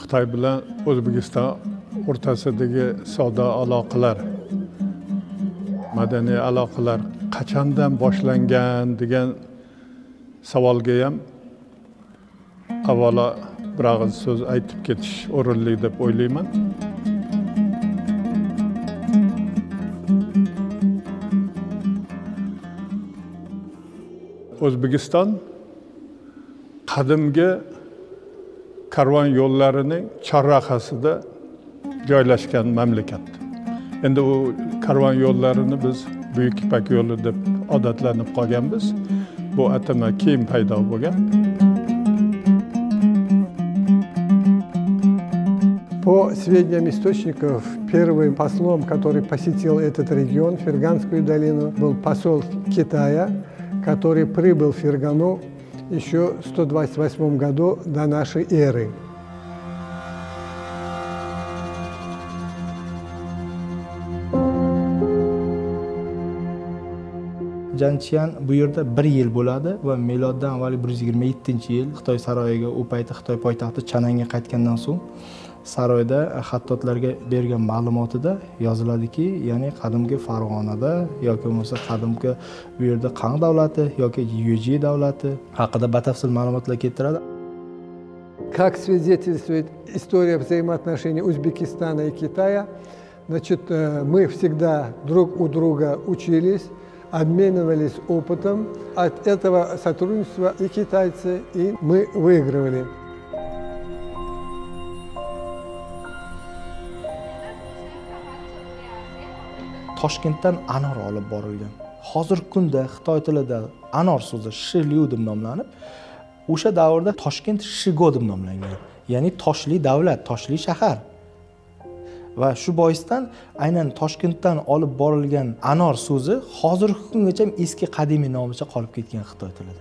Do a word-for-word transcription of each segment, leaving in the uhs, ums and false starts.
Xitoy bilan O'zbekiston o'rtasidagi savdo aloqalar, madaniy aloqalar qachondan boshlangan degan savolga ham avvalo bir og'iz so'z aytib ketish o'rinli deb o'ylayman. O'zbekiston qadimgi karvon yo'llarining chorrahasida joylashgan mamlakat. Endi u karvon yo'llarini biz Buyuk Ipak yo'li deb odatlanib qolganmiz. Bu atama keyin paydo bo'lgan. По сведениям источников, первым послом, который посетил этот регион, Ферганскую долину, был посол Китая, который прибыл в Фергану еще в сто двадцать восьмом году до нашей эры. Janchian bu yerda bir yil bo'ladi va miloddan avvalgi bir yuz yigirma yettinchi yil Xitoy saroyiga, u payti Xitoy poytaxti Chananga qaytgandan so'ng saroyda xattotlarga bergan ma'lumotida yoziladiki, ya'ni qadimgi Farg'onada yoki bo'lmasa qadimgi bu yerda Qang davlati yoki Yuji davlati haqida batafsil ma'lumotlar keltiradi. Как свидетельствует история взаимоотношений Узбекистана и Китая, значит, мы всегда друг у друга учились, обменивались опытом. От этого сотрудничества и китайцы, и мы выигрывали. Toshkentdan anor olib borilgan. Hozirgi kunda Xitoy tilida anor so'zi Shiliu deb nomlanib, o'sha davrda Toshkent Shigo deb nomlangan. Ya'ni toshli davlat, toshli shahar. Va shu boisdan aynan Toshkentdan olib borilgan anor so'zi hozirgi kungacha eski qadimiy nomicha qolib ketgan Xitoy tilida.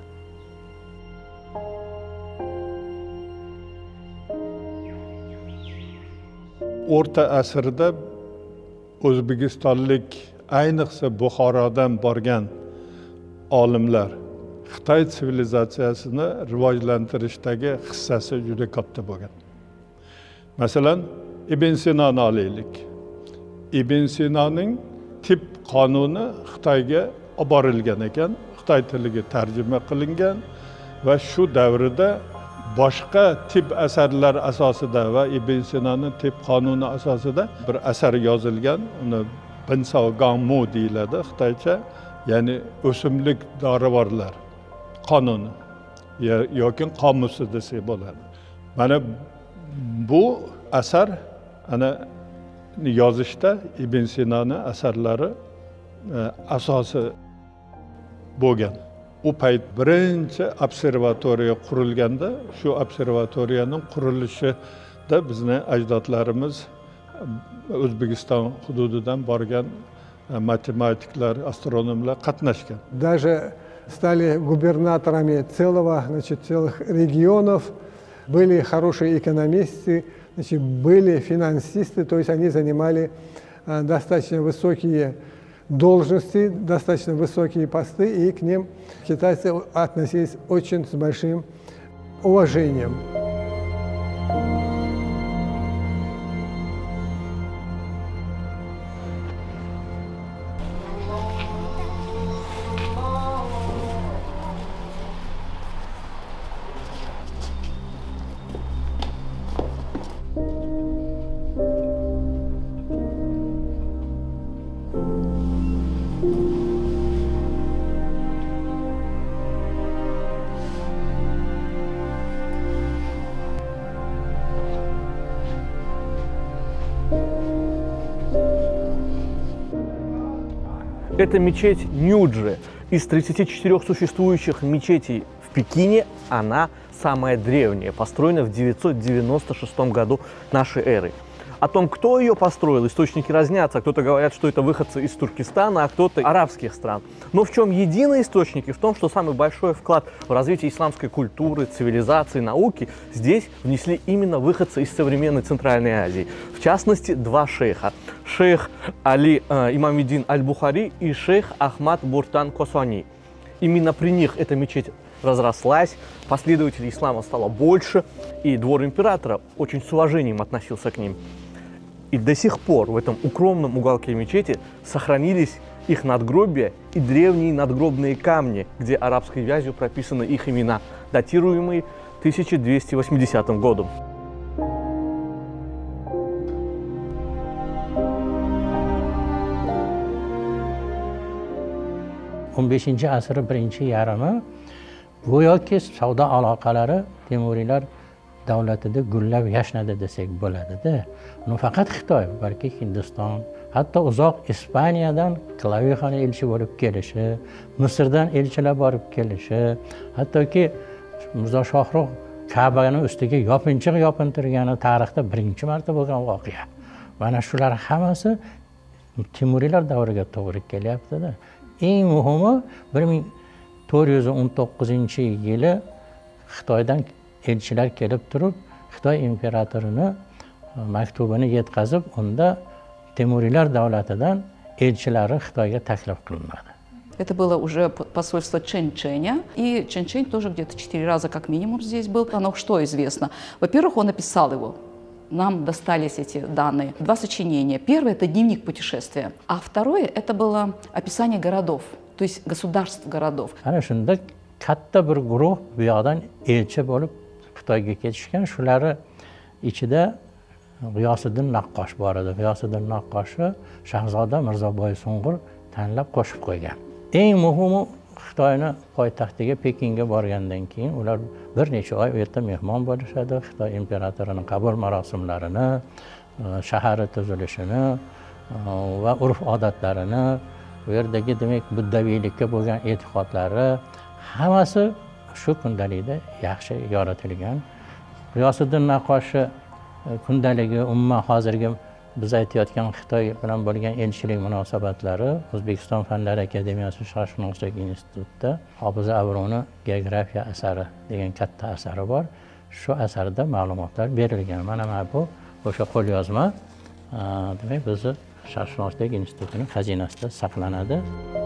O'rta asrda O'zbekistonlik, ayniqsa Buxorodan borgan olimlar Xitoy sivilizatsiyasini rivojlantirishdagi hissasi juda katta bo'lgan. Masalan, Ibn Sinoni olaylik. Ibn Sinoning tib qonuni Xitoyga olib borilgan ekan, Xitoy tiliga tarjima qilingan va shu davrida boshqa tib asarlar asosida va Ibn Sinoning tib qonuni asosida bir asar yozilgan, uni Binsao-Gangmu deyiladi Xitoycha, ya'ni o'simlik dorivorlar qonuni yoki qomusi desak bo'ladi. Mana bu asar ana yozishda Ibn Sinoning asarlari asosi bo'lgan. U payt birinchi observatoriya qurilganda, shu observatoriyaning qurilishida bizni ajdodlarimiz O'zbekiston hududidan borgan matematiklar, astronomlar qatnashgan. Даже стали губернаторами целого, значит, целых регионов, были хорошие экономисты, значит, были финансисты, то есть они занимали достаточно высокие должности, достаточно высокие посты, и к ним китайцы относились очень с большим уважением. Это мечеть Нюджи. Из тридцати четырёх существующих мечетей в Пекине она самая древняя, построена в девятьсот девяносто шестом году нашей эры. О том, кто ее построил, источники разнятся. Кто-то говорят, что это выходцы из Туркестана, а кто-то арабских стран. Но в чем единые источники? В том, что самый большой вклад в развитие исламской культуры, цивилизации, науки здесь внесли именно выходцы из современной Центральной Азии. В частности, два шейха. Шейх Али э, Имамиддин Аль-Бухари и шейх Ахмад Буртан Косвани. Именно при них эта мечеть разрослась, последователей ислама стало больше, и двор императора очень с уважением относился к ним. И до сих пор в этом укромном уголке мечети сохранились их надгробия и древние надгробные камни, где арабской вязью прописаны их имена, датируемые тысяча двести восьмидесятым годом. o'n beshinchi asr birinchi yarmi go'yoki savdo aloqalari Temuriylar davlatida gullab yashnadi desak bo'ladida. Uni faqat Xitoy, balki Hindiston, hatto uzoq Ispaniyadan Klavixona elchi bo'lib kelishi, Misrdan elchilar borib kelishi, hattoki Mirzo Shohrux Ka'bani ustiga yopinchiq yopintirgani tarixda birinchi marta bo'lgan voqea. Mana shular hammasi Temuriylar davriga to'g'ri kelyapti-da. Eng muhimi bir ming to'rt yuz o'n to'qqizinchi yili Xitoydan elchilar kelib turib, Xitoy imperatorini maktubini yetkazib, unda Temuriylar davlatidan elchilari Xitoyga taklif qilinadi. Это было уже посольство Чэнь-Чэня, и Чэнь-Чэнь тоже где-то четыре раза как минимум здесь был. Оно что известно? Во-первых, он написал его. Нам достались эти данные. Два сочинения. Первое – это дневник путешествия, а второе – это было описание городов, то есть государств городов. Ana shunda katta bir guruh bu yoqdan elchi bo'lib Xitoyga ketishgan. Shularni ichida G'iyosiddin Naqqosh bor edi. G'iyosiddin Naqqoshni Shahzoda Mirzo Boysunqur tanlab qo'shib qo'ygan. Eng muhimi Xitoyni poytaxtiga Pekinga borgandan keyin ular bir necha oy u yerda mehmon bo'lishadi. Xitoy imperatorining qabul marosimlarini, shahari tuzilishini va urf-odatlarini, u yerdagi demak buddaviylikka bo'lgan e'tiqodlari hammasi shu kundalikda yaxshi yoritilgan. G'iyosiddin Naqqoshni kundaligi umuman hozirgi biz aytayotgan Xitoy bilan bo'lgan elchilik munosabatlari O'zbekiston Fanlar akademiyasi Sharqshunoslik institutida Hofiza Avruni geografiya asari degan katta asari bor. Shu asarda ma'lumotlar berilgan. Mana bu o'sha qo'lyozma demak bizni Sharqshunoslik institutining xazinasida saqlanadi.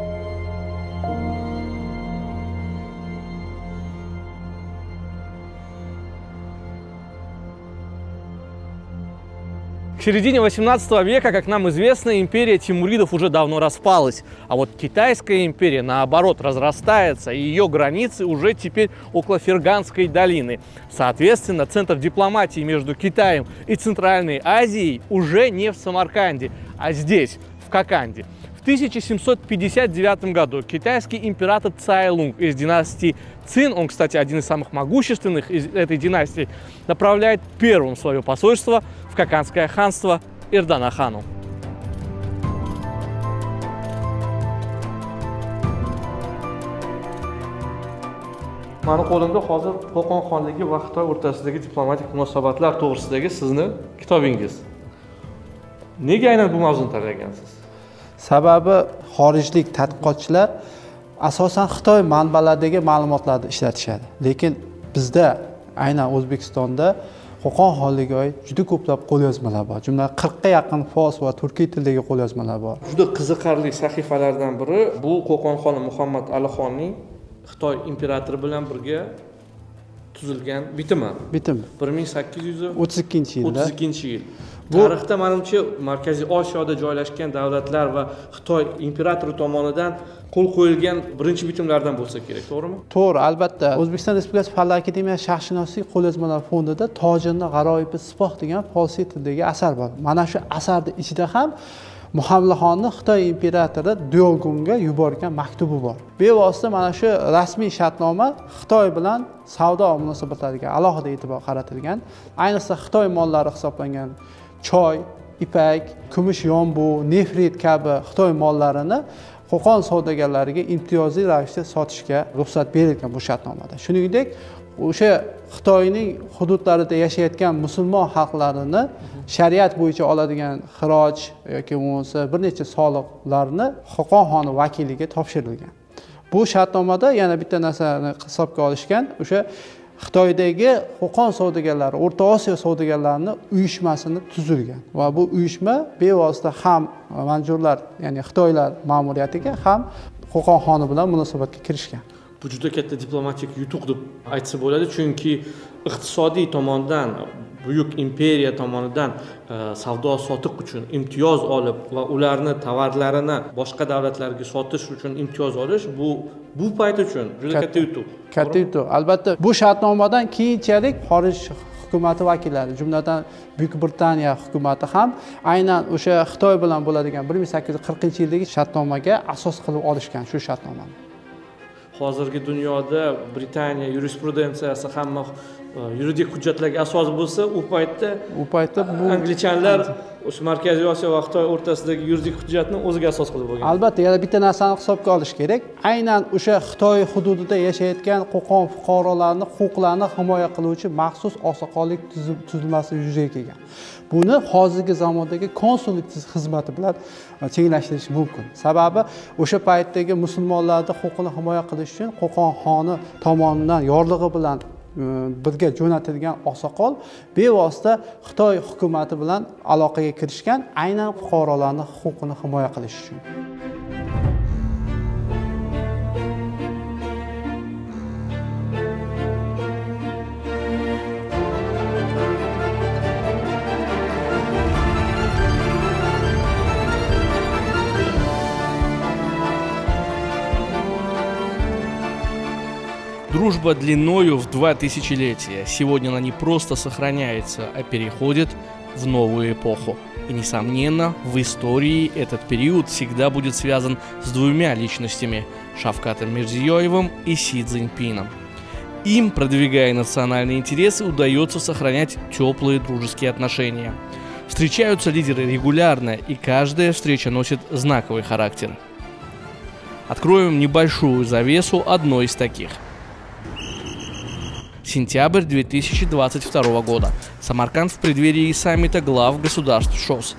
К середине восемнадцатого века, как нам известно, империя Тимуридов уже давно распалась. А вот Китайская империя, наоборот, разрастается, и ее границы уже теперь около Ферганской долины. Соответственно, центр дипломатии между Китаем и Центральной Азией уже не в Самарканде, а здесь, в Коканде. В тысяча семьсот пятьдесят девятом году китайский император Цай Лунг из династии Цин, он, кстати, один из самых могущественных из этой династии, направляет первым свое посольство в Коканское ханство Эрдана хану. Mani qo'limda hozir Qo'qon xonligi va Xitoy o'rtasidagi diplomatik munosabatlar to'g'risidagi sizni kitobingiz. Nega aynan bu mavzuni tanlagansiz? Sababi xorijlik tadqiqotchilar asosan Xitoy manbalaridagi ma'lumotlarni ishlatishadi. Lekin bizda aynan O'zbekistonda Qo'qon xonligiga oid juda ko'plab qo'lyozmalar bor. Jumladan qirqqa yaqin fors va turkiy tildagi qo'lyozmalar bor. Juda qiziqarli sahifalardan biri bu Qo'qon xoni Muhammad Alixonning Xitoy imperatori bilan birga tuzilgan bitimi. Bitim. bir ming sakkiz yuz o'ttiz ikkinchi yilda. o'ttiz ikkinchi yil. Tarixda menimcha Markaziy Osiyoda joylashgan davlatlar va Xitoy imperatori tomonidan qo'l qo'yilgan birinchi bitimlardan bo'lsa kerak, to'g'rimi? To'g'ri, albatta. O'zbekiston Respublikasi Fanlar akademiyasi Sharqshunoslik qo'lyozmalar fondida Tojinni G'aroibi Sipoh degan folsiy tildagi asar bor. Mana shu asarning ichida ham Muhammadxonning Xitoy imperatori Dyogunga yuborgan maktubi bor. Bevosita mana shu rasmiy shartnoma Xitoy bilan savdo munosabatlariga alohida e'tibor qaratilgan. Ayniqsa Xitoy mollari hisoblangan choy, ipak, kumush yombu, nefrit kabi Xitoy mollarini Qo'qon savdogarlariga imtiyozli ravishda sotishga ruxsat berilgan bu shartnomada. Shuningdek, o'sha Xitoyning hududlarida yashayotgan musulmon xalqlarini shariat bo'yicha oladigan xiroj yoki bo'lmasa bir necha soliqlarni Qo'qon xoni vakiliga topshirilgan. Bu shartnomada yana bitta narsani hisobga olishgan, o'sha Xitoydagi Qo'qon savdogarlari, O'rta Osiyo savdogarlarining uyushmasini tuzilgan va bu uyushma bevosita ham manjurlar, ya'ni Xitoylar ma'muriyatiga ham Qo'qon xoni bilan munosabatga kirishgan. bu juda katta diplomatik yutuq deb aytsa bo'ladi, chunki iqtisodiy tomondan buyuk imperiya tomonidan savdo sotiq uchun imtiyoz olib va ularni tovarlarini boshqa davlatlarga sotish uchun imtiyoz olish bu bu payt uchun juda katta yutuq. Katta yutuq. Albatta bu shartnomadan keyinchalik xorij hukumati vakillari, jumladan Buyuk Britaniya hukumati ham aynan o'sha Xitoy bilan bo'ladigan bir ming sakkiz yuz qirqinchi yildagi shartnomaga asos qilib olishgan shu shartnomani. Hozirgi dunyoda Britaniya yurisprudensiyasi hamma yuridik hujjatlarga asos bo'lsa, u paytda u paytda bu anglichanlar o'sha Markaziy Osiyo va Xitoy o'rtasidagi yuridik hujjatni o'ziga asos qilib olgan. Albatta, yana bitta narsani hisobga olish kerak. Aynan o'sha Xitoy hududida yashayotgan Qo'qon fuqarolarini huquqlarini himoya qiluvchi maxsus oqsoqollik tuzilmasi yuzaga kelgan. Buni hozirgi zamondagi konsullik xizmati bilan tenglashtirish mumkin. Sababi o'sha paytdagi musulmonlarning huquqini himoya qilish uchun Qo'qon xoni tomonidan yorlig'i bilan birga jo'natilgan oqsoqol bevosita Xitoy hukumati bilan aloqaga kirishgan, aynan fuqarolarning huquqini himoya qilish uchun. Дружба длиною в два тысячелетия. Сегодня она не просто сохраняется, а переходит в новую эпоху. И, несомненно, в истории этот период всегда будет связан с двумя личностями – Шавкатом Мирзиёевым и Си Цзиньпином. Им, продвигая национальные интересы, удается сохранять теплые дружеские отношения. Встречаются лидеры регулярно, и каждая встреча носит знаковый характер. Откроем небольшую завесу одной из таких. Сентябрь две тысячи двадцать второго года. Самарканд в преддверии саммита глав государств ШОС.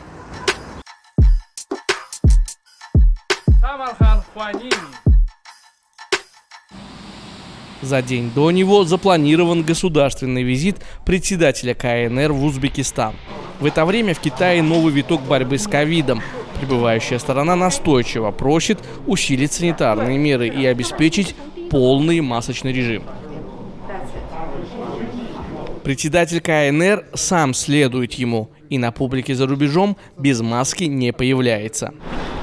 За день до него запланирован государственный визит председателя ка эн эр в Узбекистан. В это время в Китае новый виток борьбы с ковидом. Прибывающая сторона настойчиво просит усилить санитарные меры и обеспечить полный масочный режим. Председатель ка эн эр сам следует ему и на публике за рубежом без маски не появляется.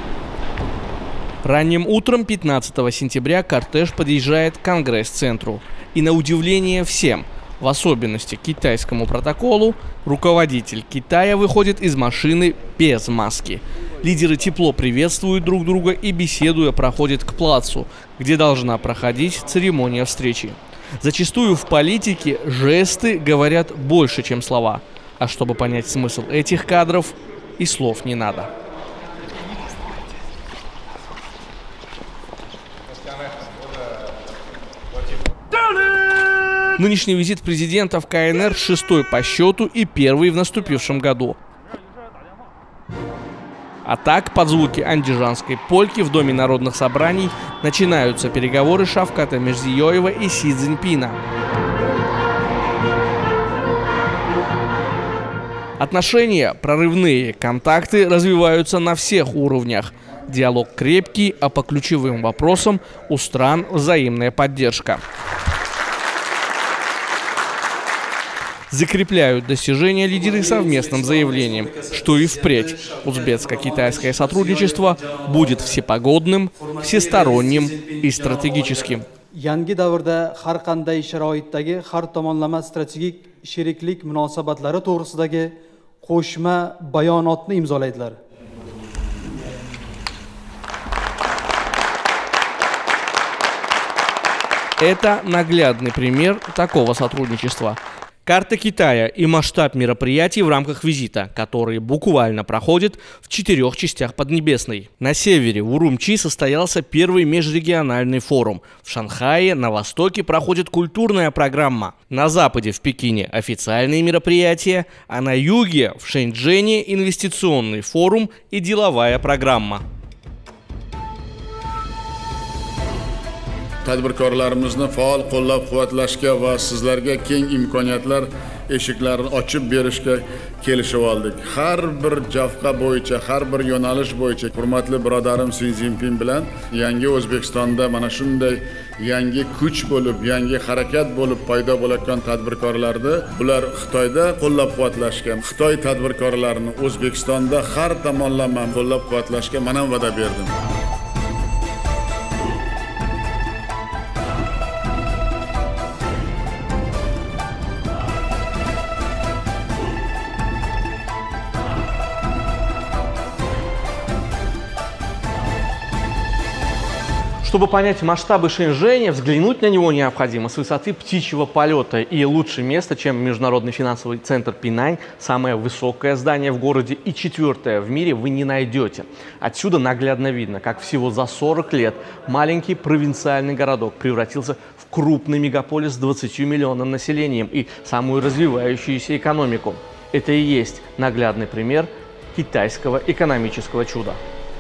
Ранним утром пятнадцатого сентября кортеж подъезжает к Конгресс-центру. И на удивление всем, в особенности китайскому протоколу, руководитель Китая выходит из машины без маски. Лидеры тепло приветствуют друг друга и, беседуя, проходят к плацу, где должна проходить церемония встречи. Зачастую в политике жесты говорят больше, чем слова. А чтобы понять смысл этих кадров, и слов не надо. Нынешний визит президента в ка эн эр шестой по счету и первый в наступившем году. А так, под звуки андижанской польки в Доме народных собраний начинаются переговоры Шавката Мирзиёева и Си Цзиньпина. Отношения прорывные, контакты развиваются на всех уровнях. Диалог крепкий, а по ключевым вопросам у стран взаимная поддержка. Закрепляют достижения лидеры совместным заявлением, что и впредь узбекско-китайское сотрудничество будет всепогодным, всесторонним и стратегическим. Yangi davrda har qanday sharoitdagi har tomonlama strategik sheriklik munosabatlari to'g'risidagi qo'shma bayonotni imzolaydilar. Это наглядный пример такого сотрудничества. Карта Китая и масштаб мероприятий в рамках визита, которые буквально проходят в четырех частях Поднебесной. На севере, в Урумчи, состоялся первый межрегиональный форум. В Шанхае, на востоке, проходит культурная программа. На западе, в Пекине, официальные мероприятия, а на юге, в Шэньчжэне, инвестиционный форум и деловая программа. Tadbirkorlarimizni faol qo'llab-quvvatlashga va sizlarga keng imkoniyatlar eshiklarini ochib berishga kelishib oldik. Har bir jafqa bo'yicha, har bir yo'nalish bo'yicha hurmatli birodarim Si Zinpin bilan yangi O'zbekistonda mana shunday yangi kuch bo'lib, yangi harakat bo'lib paydo bo'layotgan tadbirkorlarni bular Xitoyda qo'llab-quvvatlashgan, Xitoy tadbirkorlarini O'zbekistonda har tomonlama qo'llab-quvvatlashga men ham va'da berdim. Чтобы понять масштабы Шэньчжэня, взглянуть на него необходимо с высоты птичьего полета. И лучше место, чем Международный финансовый центр Пинань, самое высокое здание в городе и четвертое в мире, вы не найдете. Отсюда наглядно видно, как всего за сорок лет маленький провинциальный городок превратился в крупный мегаполис с двадцатью миллионным населением и самую развивающуюся экономику. Это и есть наглядный пример китайского экономического чуда.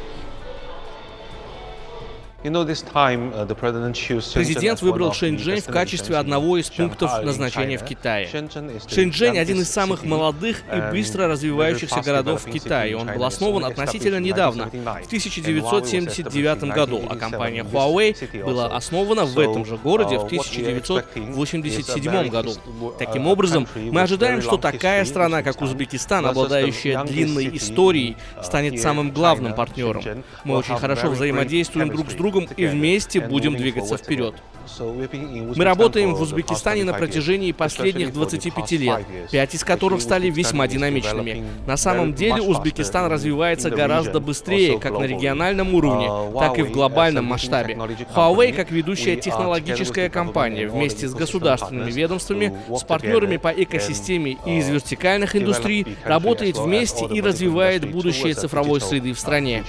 Президент выбрал Шэньчжэнь в качестве одного из пунктов назначения в Китае. Шэньчжэнь – один из самых молодых и быстро развивающихся городов в Китае. Он был основан относительно недавно, в тысяча девятьсот семьдесят девятом году, а компания Huawei была основана в этом же городе в тысяча девятьсот восемьдесят седьмом году. Таким образом, мы ожидаем, что такая страна, как Узбекистан, обладающая длинной историей, станет самым главным партнером. Мы очень хорошо взаимодействуем друг с другом и вместе будем двигаться вперед. Мы работаем в Узбекистане на протяжении последних двадцати пяти лет, пять из которых стали весьма динамичными. На самом деле Узбекистан развивается гораздо быстрее, как на региональном уровне, так и в глобальном масштабе. Huawei, как ведущая технологическая компания, вместе с государственными ведомствами, с партнерами по экосистеме и из вертикальных индустрий, работает вместе и развивает будущее цифровой среды в стране.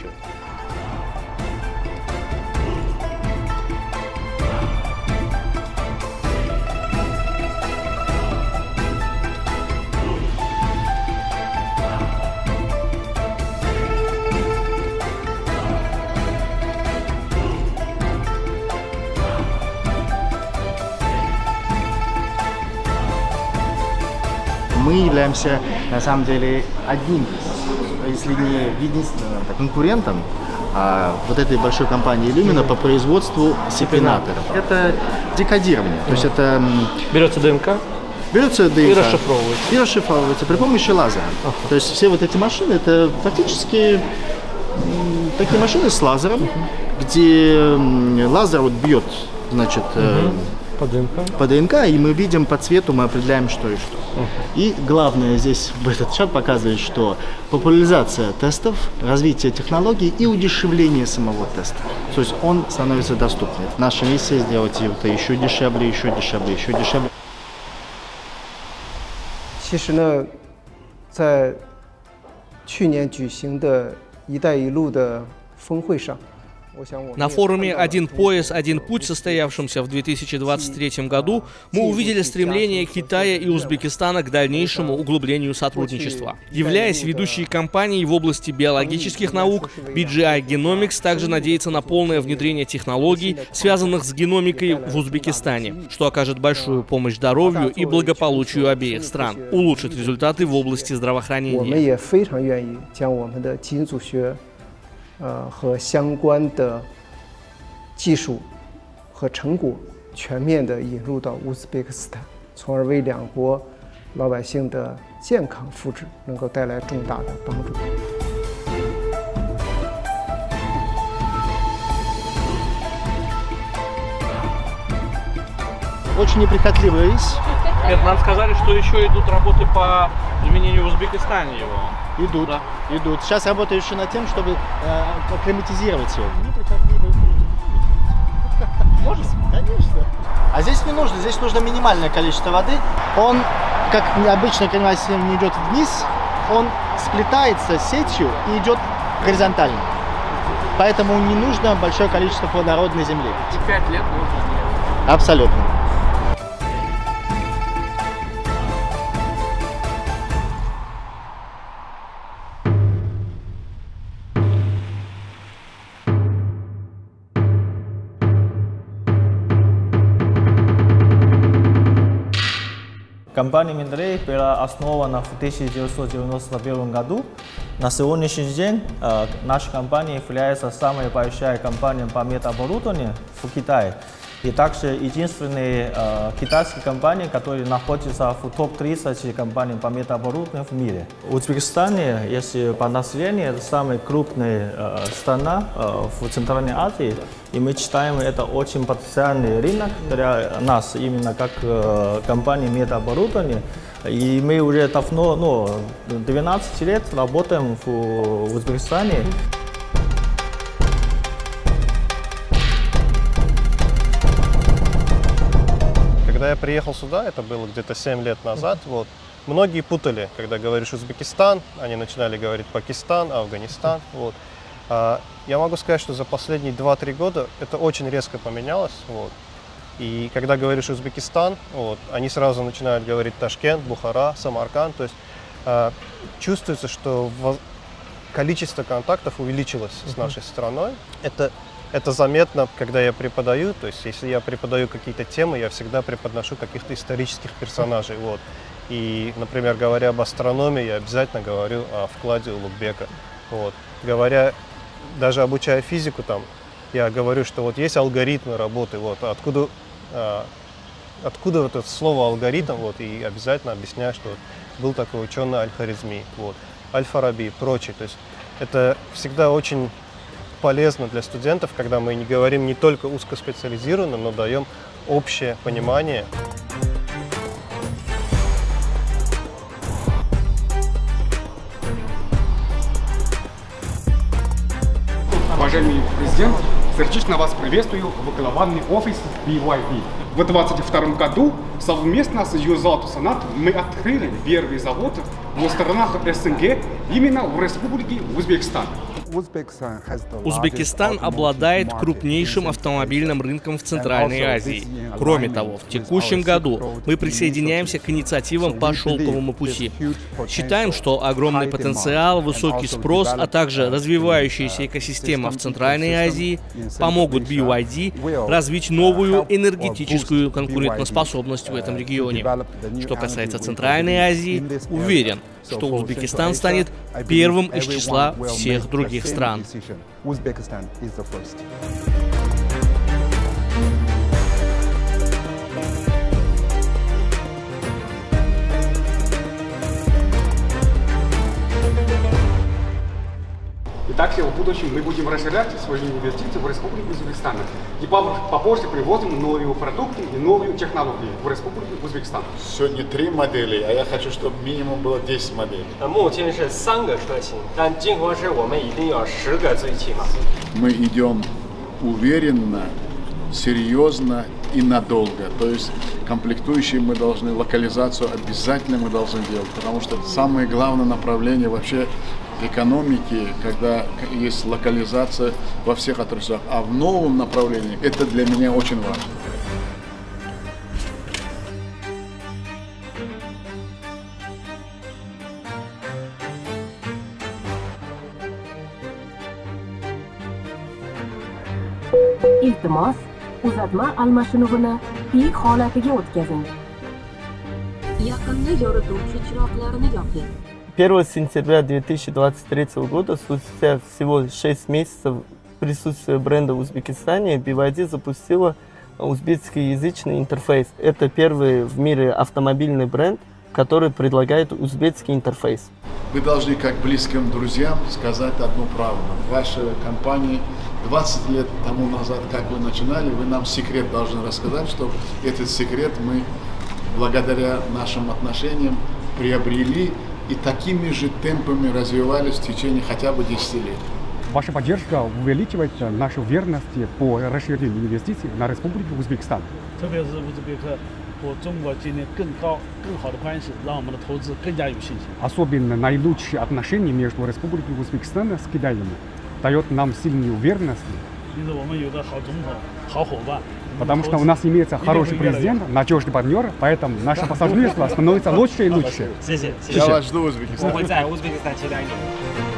Мы являемся, на самом деле, одним, если не единственным конкурентом а, вот этой большой компании Illumina по производству сепараторов. Это декодирование, то есть это... Берется ДНК? Берется ДНК. И расшифровывается. И расшифровывается при помощи лазера. Ага. То есть все вот эти машины, это фактически такие машины с лазером, uh-huh. где лазер вот бьет, значит, uh-huh. По ДНК. По ДНК, и мы видим по цвету, мы определяем, что и что. Uh-huh. И главное здесь, этот чат показывает, что популяризация тестов, развитие технологий и удешевление самого теста. То есть он становится доступным. Наша миссия сделать его еще дешевле, еще дешевле, еще дешевле. 其实呢，在去年举行的“一带一路”的峰会上。 На форуме «Один пояс, один путь», состоявшемся в две тысячи двадцать третьем году, мы увидели стремление Китая и Узбекистана к дальнейшему углублению сотрудничества. Являясь ведущей компанией в области биологических наук, би джи ай Genomics также надеется на полное внедрение технологий, связанных с геномикой в Узбекистане, что окажет большую помощь здоровью и благополучию обеих стран, улучшит результаты в области здравоохранения. 呃和相关的技术和成果全面的引入到乌兹别克斯坦，从而为两国老百姓的健康福祉能够带来重大的帮助。 Очень неприхотливый рис. Нет, нам сказали, что еще идут работы по изменению в Узбекистане его. Идут, да. идут. Сейчас работаю еще над тем, чтобы э, акклиматизировать его. Можно? Конечно. А здесь не нужно, здесь нужно минимальное количество воды. Он, как обычно, когда не идет вниз, он сплетается с сетью и идет горизонтально. Поэтому не нужно большое количество плодородной земли. И пять лет нужно. Абсолютно. Компания Миндрей была основана в тысяча девятьсот девяносто первом году. На сегодняшний день э, наша компания является самой большой компанией по медоборудованию в Китае. И также единственная э, китайская компания, которая находится в топ тридцать компаний по медоборудованию в мире. В Узбекистане, если по населению, это самая крупная э, страна э, в Центральной Азии. И мы считаем, это очень потенциальный рынок для нас, именно как э, компания медоборудования. И мы уже давно, ну, двенадцать лет работаем в, в Узбекистане. Когда я приехал сюда, это было где-то семь лет назад, вот, многие путали, когда говоришь Узбекистан, они начинали говорить Пакистан, Афганистан. Вот. А я могу сказать, что за последние два-три года это очень резко поменялось. Вот. И когда говоришь Узбекистан, вот, они сразу начинают говорить Ташкент, Бухара, Самарканд. То есть а, чувствуется, что количество контактов увеличилось с нашей страной. Это Это заметно, когда я преподаю, то есть если я преподаю какие-то темы, я всегда преподношу каких-то исторических персонажей. Вот. И, например, говоря об астрономии, я обязательно говорю о вкладе Улугбека. Вот. Говоря, даже обучая физику, там, я говорю, что вот есть алгоритмы работы, вот, откуда, а, откуда вот это слово алгоритм, вот, и обязательно объясняю, что вот был такой ученый Аль-Хорезми, вот, Аль-Фараби и прочее. То есть это всегда очень полезно для студентов, когда мы не говорим не только узкоспециализированно, но даем общее понимание. Уважаемый президент, сердечно вас приветствую в главный офис би уай би. В две тысячи двадцать втором году совместно с Юзалтусанат мы открыли первый завод в странах СНГ, именно в Республике Узбекистан. Узбекистан обладает крупнейшим автомобильным рынком в Центральной Азии. Кроме того, в текущем году мы присоединяемся к инициативам по шелковому пути. Считаем, что огромный потенциал, высокий спрос, а также развивающаяся экосистема в Центральной Азии помогут би уай ди развить новую энергетическую конкурентоспособность в этом регионе. Что касается Центральной Азии, уверен, что Узбекистан станет первым из числа всех других стран. И также в будущем мы будем расширять свои инвестиции в Республику Узбекистан. И попозже привозим новые продукты и новые технологии в Республику Узбекистан. Сегодня три модели, а я хочу, чтобы минимум было десять моделей. Мы идем уверенно, серьезно и надолго. То есть комплектующие мы должны, локализацию обязательно мы должны делать, потому что это самое главное направление вообще экономики, когда есть локализация во всех отраслях. А в новом направлении это для меня очень важно. Iltimos, uzatma almashinuvini pi holatiga o'tkazing. Yaqinda yorituvchi chiroqlarni yoqing. первого сентября две тысячи двадцать третьего года, спустя всего шесть месяцев присутствия бренда в Узбекистане, би вай ди запустила узбекскоязычный интерфейс. Это первый в мире автомобильный бренд, который предлагает узбекский интерфейс. Вы должны, как близким друзьям, сказать одну правду. Ваша компания двадцать лет тому назад, как вы начинали, вы нам секрет должны рассказать, что этот секрет мы, благодаря нашим отношениям, приобрели и такими же темпами развивались в течение хотя бы десяти лет. Ваша поддержка увеличивает нашу уверенность по расширению инвестиций на Республику Узбекистан. Особенно наилучшие отношения между Республикой Узбекистан с Китаем дает нам сильную уверенность. Потому что у нас имеется хороший президент, надежный партнер, поэтому наше пассажирство становится лучше и лучше. Я вас жду в Узбекистане.